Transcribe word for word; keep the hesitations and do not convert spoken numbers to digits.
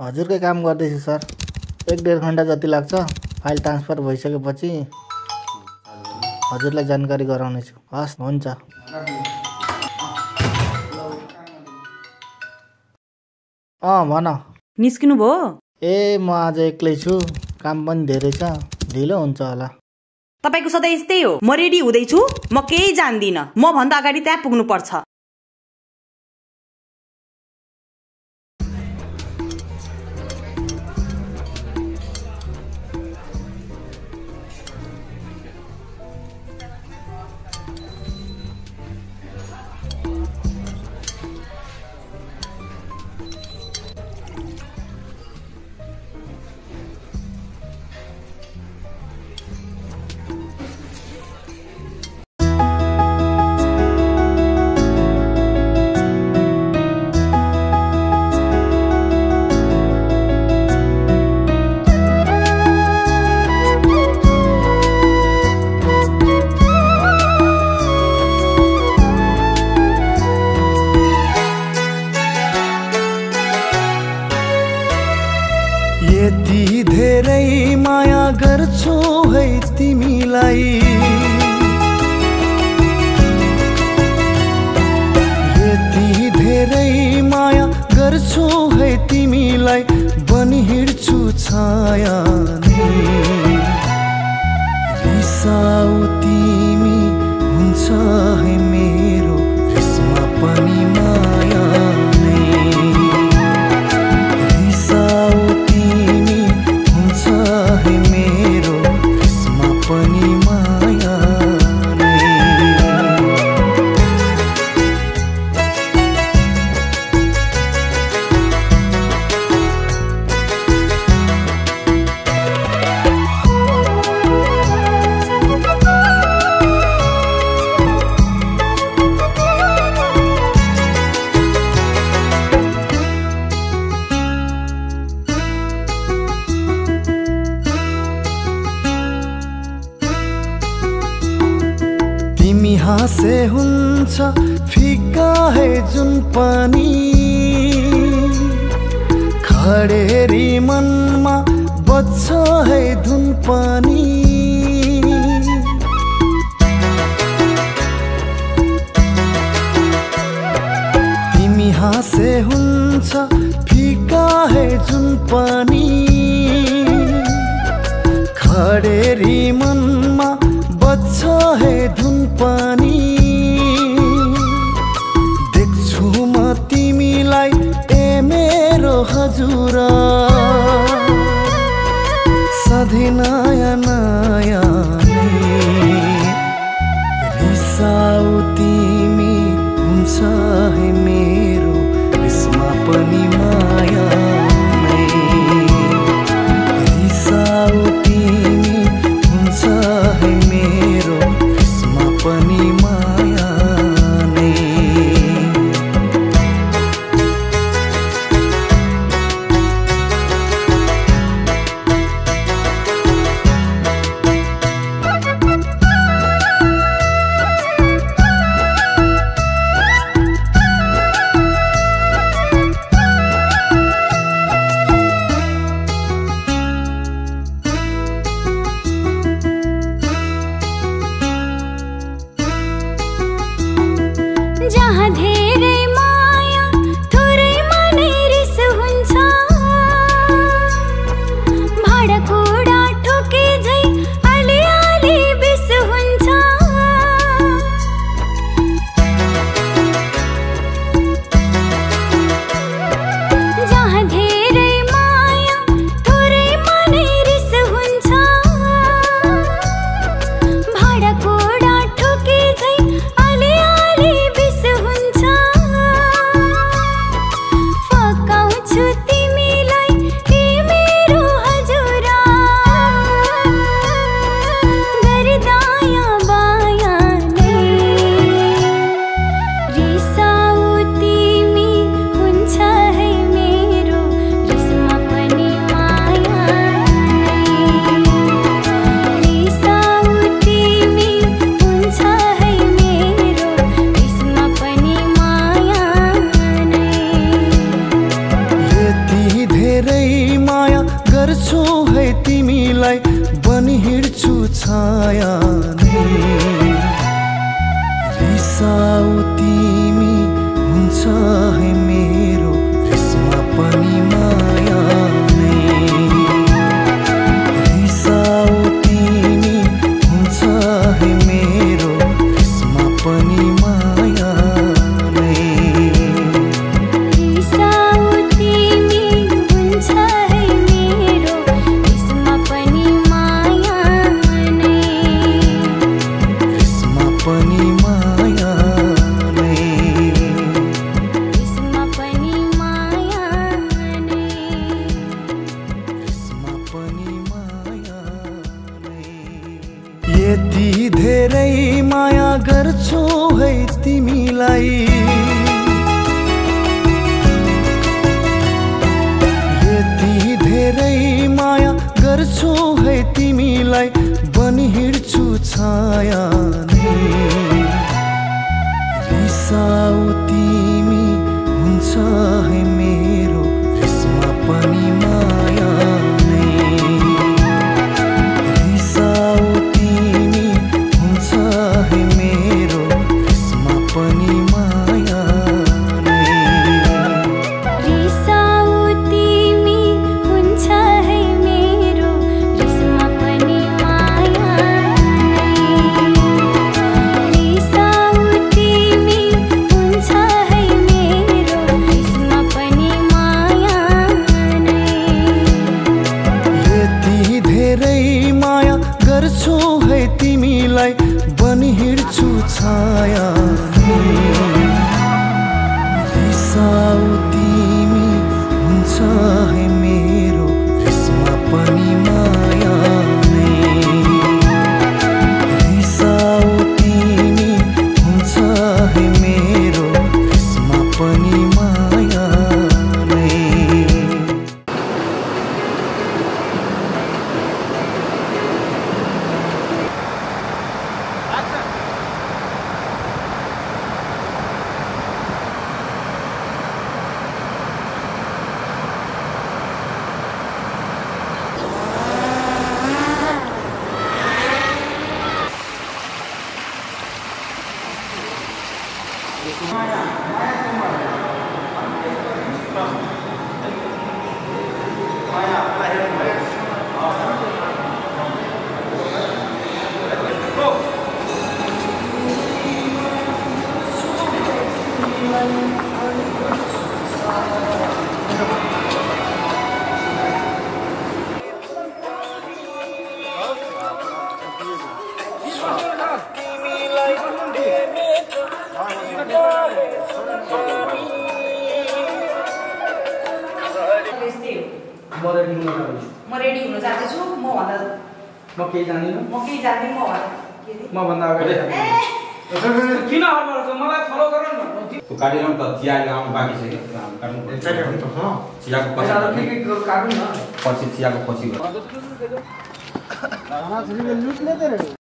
हजुरकै काम गर्दैछु सर। एक डेढ घन्टा जति लाग्छ। फाइल ट्रान्सफर भइसकेपछि हजुरलाई जानकारी गराउनेछु। हस् हुन्छ। अँ भन। निस्किनु भयो? ए म आज एक्लै छु, काम पनि धेरै छ, ढिलो हुन्छ होला। तपाईको सधैँ यस्तै हो। म रेडी हुँदैछु, म केही जान्दिनँ, म भन्दा अगाडि त्यहाँ पुग्नु पर्छ। यति धेरै माया गर्छु है तिमीलाई, यति धेरै माया गर्छु है तिमीलाई, बनि हिँड्छु छाया नि। रिसाउ तिमी हुन्छ है मेरो, यसमा पनि माया नै। रिसाउ है मेरो, यसमा पनि माया नै। तिमी हाँसे हुन्छ फिका है जुन पानी, खडेरी मनमा बज्छ है धुन पानी। तिमी हाँसे हुन्छ फिका है जुन पानी, खडेरी मनमा बज्छ है धुन पानी। देख्छु म तिमीलाई ए मेरो हजुर, सधैँ नयाँ नयाँ नै। रिसाउ तिमी हुन्छ है मेरो, यसमा पनि माया नै। रिसाउ तिमी हुन्छ है मेरो, यसमा पनि माया नै। जहाँ धेरै माया थोरै मनै रिस हुन्छ, भाँडाकुँडा ठोके झै अलिअलि बिस हुन्छ। जहाँ धेरै माया थोरै मनै रिस हुन्छ, भाँडाकुँडा ठोके झै अलिअलि बिस हुन्छ। छाया नै रिसाउ तिमी हुन्छ है मेरो यसमा पनि माया नै रिसाउ तिमी हुन्छ है मेरो यसमा पनि माया नै रिसाउ तिमी हुन्छ है मेरो यसमा पनि माया नै यसमा पनि माया नै यसमा पनि माया नै यसमा पनि माया नै यति धेरै माया गर्छु है तिमीलाई यति धेरै माया गर्छु है तिमीलाई बनि हिँड्छु छाया नै रिसाउ तिमी हुन्छ है मेरो यसमा पनि माया नै रिसाउ तिमी हुन्छ है मेरो यसमा पनि माया नै रिसाउ तिमी हुन्छ है मेरो यसमा पनि माया नै रिसाउ तिमी हुन्छ है मेरो यसमा पनि माया नै यति धेरै माया गर्छु है तिमीलाई बनि हिँड्छु छाया नै रिसाउ तिमी हुन्छ है मेरो यसमा पनि माया नै रिसाउ तिमी हुन्छ है मेरो यसमा पनि माया नै म रेडी हुन जान्छु म रेडी हुन जाँदैछु म भन्दा म केही जान्दिनँ म केही जान्दिनँ म भन्दा के अरे म भन्दा अगाडि किन हर्न मलाई फलो गर न तो काटेर त चिया काम बाँकी छ के काट्नु पर्छ चियाको पछि के के काट्नु न पछि चियाको पछि